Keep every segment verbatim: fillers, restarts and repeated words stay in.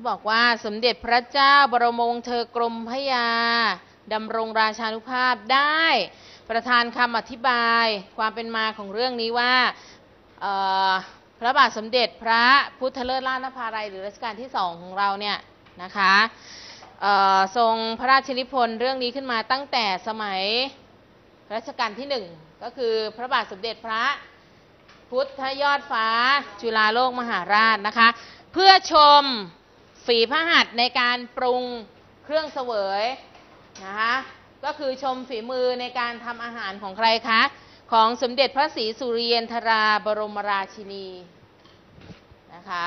บอกว่าสมเด็จพระเจ้าบรมวงศ์เธอกรมพระยาดำรงราชานุภาพได้ประทานคำอธิบายความเป็นมาของเรื่องนี้ว่าพระบาทสมเด็จพระพุทธเลิศล่านภาลัยหรือรัชกาลที่สองของเราเนี่ยนะคะทรงพระราชนิพนธ์เรื่องนี้ขึ้นมาตั้งแต่สมัยรัชกาลที่หนึ่งก็คือพระบาทสมเด็จพระพุทธยอดฟ้าจุฬาโลกมหาราชนะคะเพื่อชมฝีพระหัตถ์ในการปรุงเครื่องเสวยนะคะก็คือชมฝีมือในการทำอาหารของใครคะของสมเด็จพระศรีสุริยันธราบรมราชินีนะคะ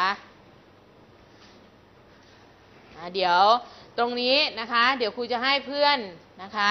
เดี๋ยวตรงนี้นะคะเดี๋ยวครูจะให้เพื่อนนะคะ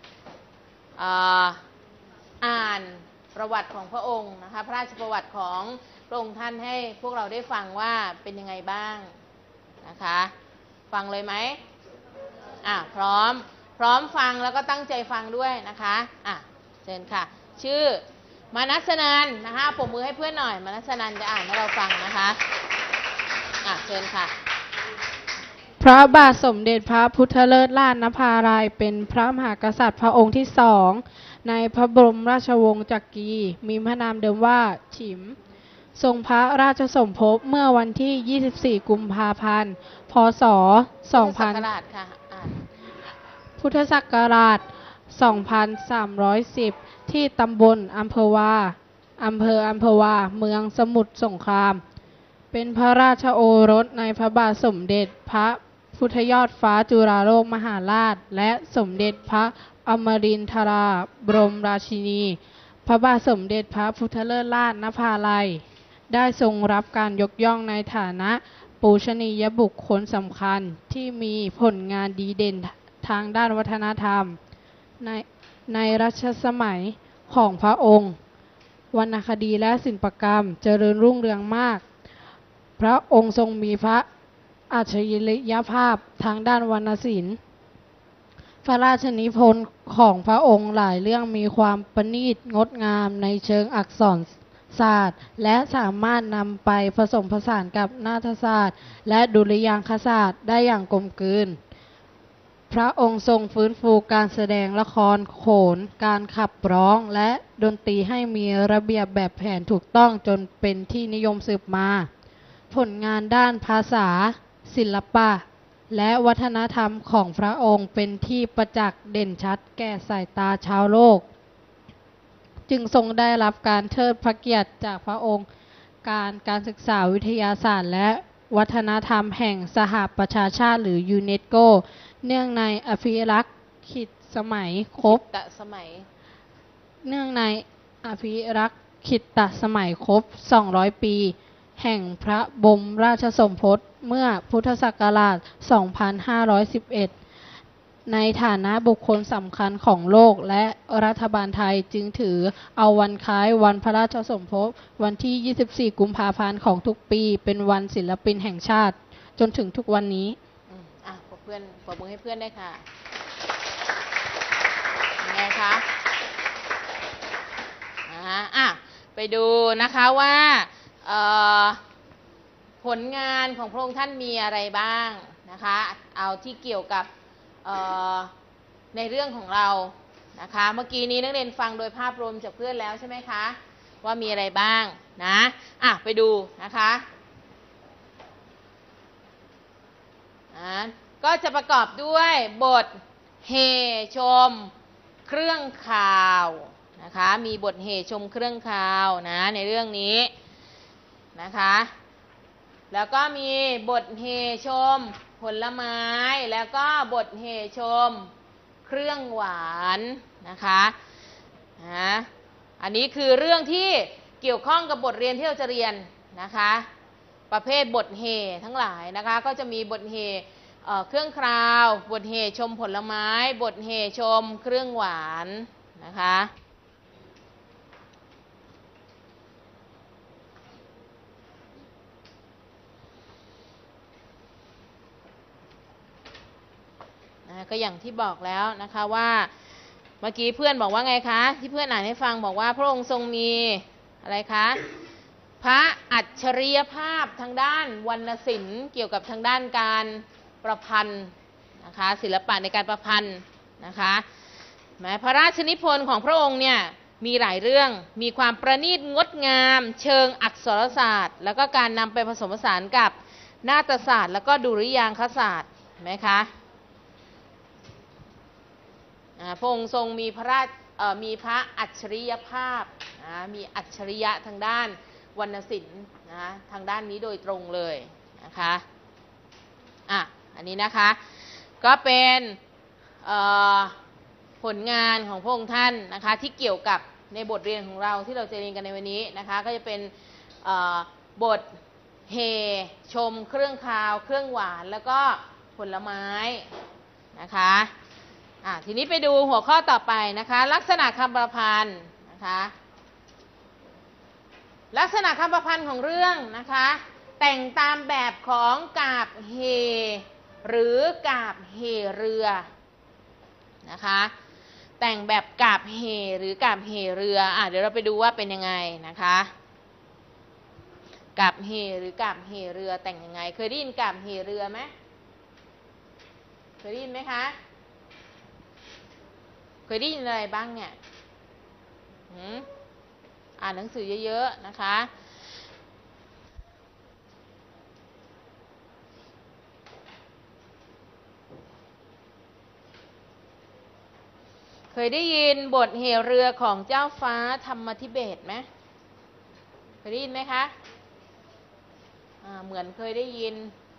อ่านประวัติของพระองค์นะคะพระราชประวัติของพระองค์ท่านให้พวกเราได้ฟังว่าเป็นยังไงบ้างนะคะฟังเลยไหมอ่ะพร้อมพร้อมฟังแล้วก็ตั้งใจฟังด้วยนะคะอ่ะเชิญค่ะชื่อมานัสนันนะคะปรบมือให้เพื่อนหน่อยมานัสนันจะอ่านให้เราฟังนะคะอ่ะเชิญค่ะพระบาทสมเด็จพระพุทธเลิศล่านภาลัยเป็นพระมหากษัตริย์พระองค์ที่สองในพระบรมราชวงศ์จักรีมีพระนามเดิมว่าฉิมทรงพระราชสมภพเมื่อวันที่ยี่สิบสี่กุมภาพันธ์พ.ศ. สองพันพุทธศักราชสองพันสามร้อยสิบที่ตำบลอัมพวาอำเภออัมพวาเมืองสมุทรสงครามเป็นพระราชโอรสในพระบาทสมเด็จพระพุทธยอดฟ้าจุฬาโลกมหาราชและสมเด็จพระอมรินทราบรมราชินีพระบาทสมเด็จพระพุทธเลิศล่านภาลัยได้ทรงรับการยกย่องในฐานะปูชนียบุคคลสำคัญที่มีผลงานดีเด่นทางด้านวัฒนธรรมในในรัชสมัยของพระองค์วรรณคดีและศิลปกรรมเจริญรุ่งเรืองมากพระองค์ทรงมีพระอัจฉริยภาพทางด้านวรรณศิลป์พระราชนิพนธ์ของพระองค์หลายเรื่องมีความประณีตงดงามในเชิงอักษรศาสตร์และสามารถนำไปผสมผสานกับนาฏศาสตร์และดุริยางคศาสตร์ได้อย่างกลมกลืนพระองค์ทรงฟื้นฟูการแสดงละครโขนการขับร้องและดนตรีให้มีระเบียบแบบแผนถูกต้องจนเป็นที่นิยมสืบมาผลงานด้านภาษาศิลปะและวัฒนธรรมของพระองค์เป็นที่ประจักษ์เด่นชัดแก่สายตาชาวโลกจึงทรงได้รับการเทิดพระเกียรติจากพระองค์การการศึกษาวิทยาศาสตร์และวัฒนธรรมแห่งสหประชาชาติหรือยูเนสโกเนื่องในอภิรักษ์ขิตสมัยครบสมัยเนื่องในอภิรักษ์ขิตสมัยครบสองร้อยปีแห่งพระบรมราชสมภพเมื่อพุทธศักราชสองพันห้าร้อยสิบเอ็ดในฐานะบุคคลสำคัญของโลกและรัฐบาลไทยจึงถือเอาวันคล้ายวันพระราชสมภพวันที่ยี่สิบสี่กุมภาพันธ์ของทุกปีเป็นวันศิลปินแห่งชาติจนถึงทุกวันนี้อ่ะเพื่อนปรบมือให้เพื่อนได้ค่ะยังไงคะอ่ะไปดูนะคะว่าผลงานของพระองค์ท่านมีอะไรบ้างนะคะเอาที่เกี่ยวกับในเรื่องของเรานะคะเมื่อกี้นี้นักเรียนฟังโดยภาพรวมจากเพื่อนแล้วใช่ไหมคะว่ามีอะไรบ้างนะอ่ะไปดูนะคะอ่ะก็จะประกอบด้วยบทเฮชมเครื่องข่าวนะคะมีบทเฮชมเครื่องข่าวนะในเรื่องนี้นะคะแล้วก็มีบทเฮชมผลไม้แล้วก็บทเฮชมเครื่องหวานนะคะนะอันนี้คือเรื่องที่เกี่ยวข้องกับบทเรียนที่เราจะเรียนนะคะประเภทบทเฮทั้งหลายนะคะก็จะมีบทเฮเครื่องคราวบทเฮชมผลไม้บทเฮชมเครื่องหวานนะคะก็อย่างที่บอกแล้วนะคะว่าเมื่อกี้เพื่อนบอกว่าไงคะที่เพื่อนอ่านให้ฟังบอกว่าพระองค์ทรงมีอะไรคะพระอัจฉริยภาพทางด้านวรรณศิลป์เกี่ยวกับทางด้านการประพันธ์นะคะศิลปะในการประพันธ์นะคะแม้พระราชนิพนธ์ของพระองค์เนี่ยมีหลายเรื่องมีความประณีตงดงามเชิงอักษรศาสตร์แล้วก็การนำไปผสมผสานกับนาฏศาสตร์แล้วก็ดุริยางคศาสตร์เห็นไหมคะพระองค์ทรงมีพระราชมีพระอัจฉริยภาพนะมีอัจฉริยะทางด้านวรรณศิลป์นะทางด้านนี้โดยตรงเลยนะคะอ่ะอันนี้นะคะก็เป็นผลงานของพระองค์ท่านนะคะที่เกี่ยวกับในบทเรียนของเราที่เราจะเรียนกันในวันนี้นะคะก็จะเป็นบทเฮชมเครื่องคาวเครื่องหวานแล้วก็ผลไม้นะคะอ่ะทีนี้ไปดูหัวข้อต่อไปนะคะลักษณะคำประพันธ์นะคะลักษณะคำประพันธ์ของเรื่องนะคะแต่งตามแบบของกาบเฮหรือกาบเฮเรือนะคะแต่งแบบกาบเฮหรือกาบเฮเรืออ่ะเดี๋ยวเราไปดูว่าเป็นยังไงนะคะกาบเฮหรือกาบเฮเรือแต่งยังไงเคยได้ยินกาบเฮเรือไหมเคยได้ยินไหมคะเคยได้ยินอะไรบ้างเนี่ยอ่านหนังสือเยอะๆนะคะเคยได้ยินบทเหเรือของเจ้าฟ้าธรรมธิเบศไหมเคยได้ยินไหมคะอ่าเหมือนเคยได้ยิน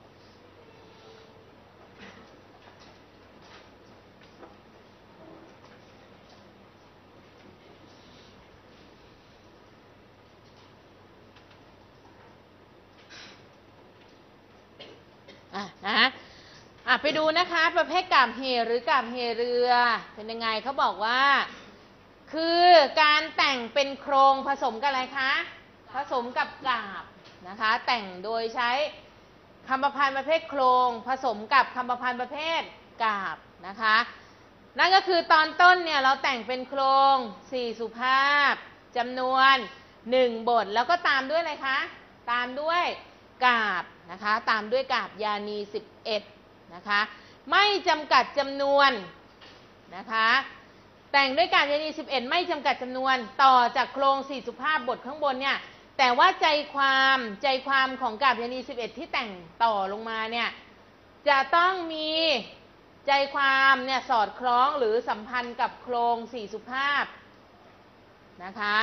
อ่ะนะอ่ะไปดูนะคะประเภทกาบเฮหรือกาบเฮเรือเป็นยังไงเขาบอกว่าคือการแต่งเป็นโครงผสมกับอะไรคะผสมกับกาบนะคะแต่งโดยใช้คำประพันธ์ประเภทโครงผสมกับคำประพันธ์ประเภทกาบนะคะนั่นก็คือตอนต้นเนี่ยเราแต่งเป็นโครงสี่สุภาพจำนวนหนึ่งบทแล้วก็ตามด้วยอะไรคะตามด้วยกาบนะคะตามด้วยกาบยานีสิบเอ็ดนะคะไม่จำกัดจำนวนนะคะแต่งด้วยกาบยานีสิบเอ็ดไม่จำกัดจำนวนต่อจากโครงสี่สุภาพบทข้างบนเนี่ยแต่ว่าใจความใจความของกาบยานีสิบเอ็ดที่แต่งต่อลงมาเนี่ยจะต้องมีใจความเนี่ยสอดคล้องหรือสัมพันธ์กับโครงสี่สุภาพนะคะ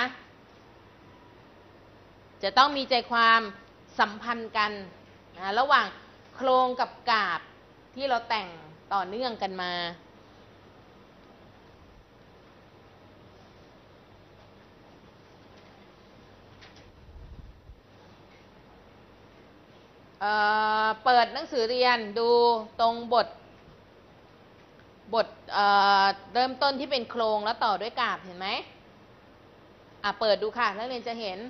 จะต้องมีใจความสัมพันธ์กันนะระหว่างโครงกับกาบที่เราแต่งต่อเนื่องกันมาเอ่อเปิดหนังสือเรียนดูตรงบทบทเอ่อเริ่มต้นที่เป็นโครงแล้วต่อด้วยกาบเห็นไหมอ่ะเปิดดูค่ะนักเรียนจะเห็น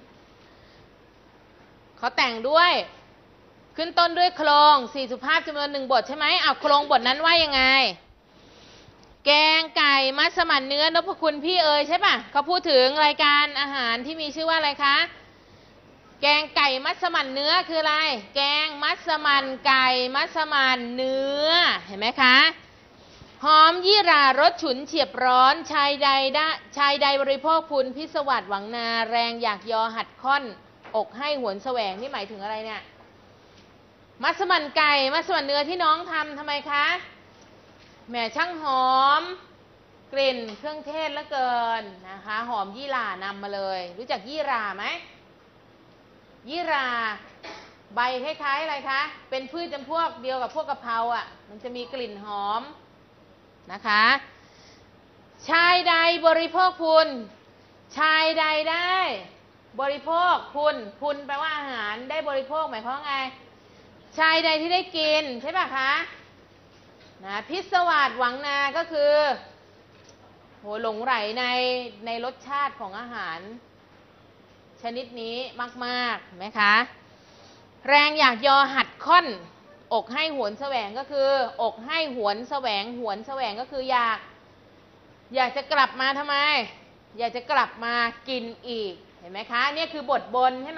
เขาแต่งด้วยขึ้นต้นด้วยโครงสี่สุภาพจำนวนหนึ่งบทใช่ไหมเอาโครงบทนั้นว่ายังไงแกงไก่มัสมั่นเนื้อนพคุณพี่เอ๋ยใช่ป่ะเขาพูดถึงรายการอาหารที่มีชื่อว่าอะไรคะแกงไก่มัสมั่นเนื้อคืออะไรแกงมัสมั่นไก่มัสมั่นเนื้อเห็นไหมคะหอมยี่หร่ารสฉุนเฉียบร้อนชายใดได้ชายใดบริโภคพุนพิศวัสหวังนาแรงอยากยอหัดค่อนอกให้หวนแสวงนี่หมายถึงอะไรเนี่ยมัสมั่นไก่มัสมั่นเนื้อที่น้องทำทำไมคะแหมช่างหอมกลิ่นเครื่องเทศเหลือเกินนะคะหอมยี่หร่านำมาเลยรู้จักยี่หร่าไหมยี่หร่าใบคล้ายๆอะไรคะเป็นพืชจำพวกเดียวกับพวกกะเพราอ่ะมันจะมีกลิ่นหอมนะคะชายใดบริโภคพุนชายใดได้บริโภคพุนพุนแปลว่าอาหารได้บริโภคหมายความว่าไงชายใดที่ได้กินใช่ป่ะคะนะพิศวาสหวังนาก็คือโหหลงไหลในในรสชาติของอาหารชนิดนี้มากๆไหมคะแรงอยากยอหัดค่อนอกให้หวนแสวงก็คืออกให้หวนแสวงหวนแสวงก็คืออยากอยากจะกลับมาทำไมอยากจะกลับมากินอีกเห็นไหมคะเนี่ยคือบทบนใช่ไหม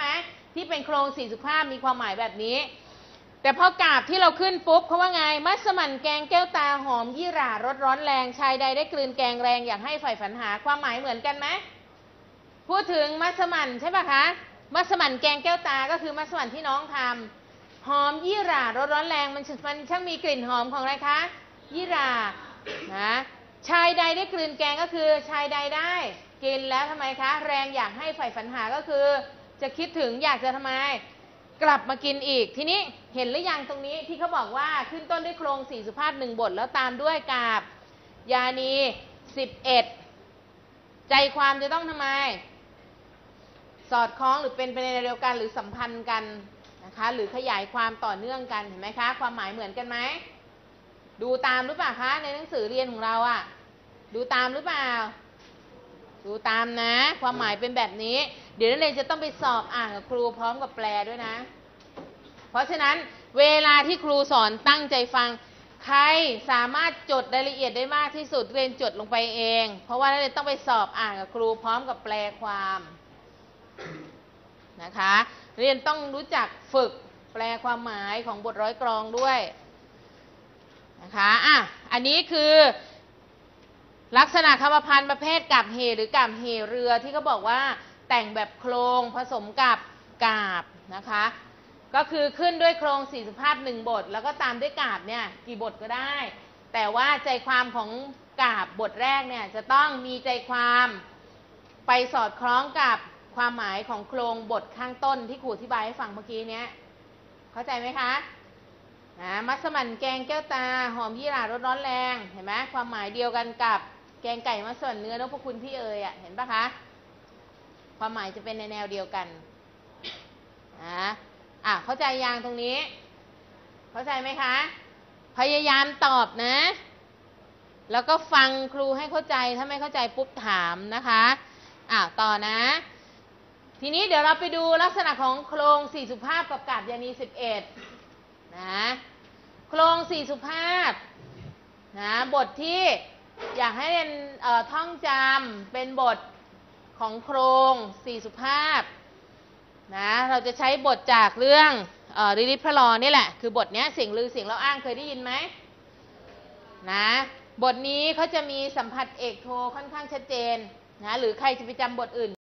ที่เป็นโครงสี่สุภาพมีความหมายแบบนี้แต่พอกาบที่เราขึ้นปุ๊บเขาว่าไงมัสมั่นแกงแก้วตาหอมยี่หร่ารสร้อนแรงชายใดได้กลืนแกงแรงอยากให้ใฝ่ฝันหาความหมายเหมือนกันไหมพูดถึงมัสมั่นใช่ปะคะมัสมั่นแกงแก้วตาก็คือมัสมั่นที่น้องทำหอมยี่หร่ารสร้อนแรงมันมันช่างมีกลิ่นหอมของอะไรคะยี่หร่านะชายใดได้กลืนแกงก็คือชายใดได้กินแล้วทำไมคะแรงอยากให้ใฝ่ฝันหาก็คือจะคิดถึงอยากจะทำไมกลับมากินอีกทีนี้เห็นหรือยังตรงนี้ที่เขาบอกว่าขึ้นต้นด้วยโครงสี่สุภาพหนึ่งบทแล้วตามด้วยกาบยานีสิบเอ็ดใจความจะต้องทำไมสอดคล้องหรือเป็นไปในเดียวกันหรือสัมพันธ์กันนะคะหรือขยายความต่อเนื่องกันเห็นไหมคะความหมายเหมือนกันไหมดูตามหรือเปล่าคะในหนังสือเรียนของเราอะดูตามหรือเปล่าดูตามนะความหมายเป็นแบบนี้เดี๋ยวนักเรียนจะต้องไปสอบอ่านกับครูพร้อมกับแปลด้วยนะเพราะฉะนั้นเวลาที่ครูสอนตั้งใจฟังใครสามารถจดรายละเอียดได้มากที่สุดเรียนจดลงไปเองเพราะว่านักเรียนต้องไปสอบอ่านกับครูพร้อมกับแปลความนะคะเรียนต้องรู้จักฝึกแปลความหมายของบทร้อยกลองด้วยนะคะอ่ะอันนี้คือลักษณะคำพันธ์ประเภทกับเหหรือกาบเหเรือที่เขาบอกว่าแต่งแบบโครงผสมกับกาบนะคะก็คือขึ้นด้วยโครงสี่สุภาพหนึ่งบทแล้วก็ตามด้วยกาบเนี่ยกี่บทก็ได้แต่ว่าใจความของกาบบทแรกเนี่ยจะต้องมีใจความไปสอดคล้องกับความหมายของโครงบทข้างต้นที่ครูอธิบายให้ฟังเมื่อกี้เนี้ยเข้าใจไหมคะนะมัสมั่นแกงแก้วตาหอมยี่หร่ารสร้อนแรงเห็นไหมความหมายเดียวกันกับแกงไก่มัสมั่นเนื้อนพคุณพี่เอ๋ยอ่ะเห็นปะคะความหมายจะเป็นในแนวเดียวกันนะอ่ะเข้าใจยังตรงนี้เข้าใจไหมคะพยายามตอบนะแล้วก็ฟังครูให้เข้าใจถ้าไม่เข้าใจปุ๊บถามนะคะอ่ะต่อนะทีนี้เดี๋ยวเราไปดูลักษณะของโครงสี่สุภาพกับกาบยานีสิบเอ็ดนะโครงสี่สุภาพนะบทที่อยากให้เรียนเอ่อท่องจำเป็นบทของโครงสี่สุภาพนะเราจะใช้บทจากเรื่องเอ่อริริพระลอนี่แหละคือบทนี้เสียงลือเสียงเล่าอ้างเคยได้ยินไหมนะบทนี้เขาจะมีสัมผัสเอกโทค่อนข้างชัดเจนนะหรือใครจะไปจำบทอื่น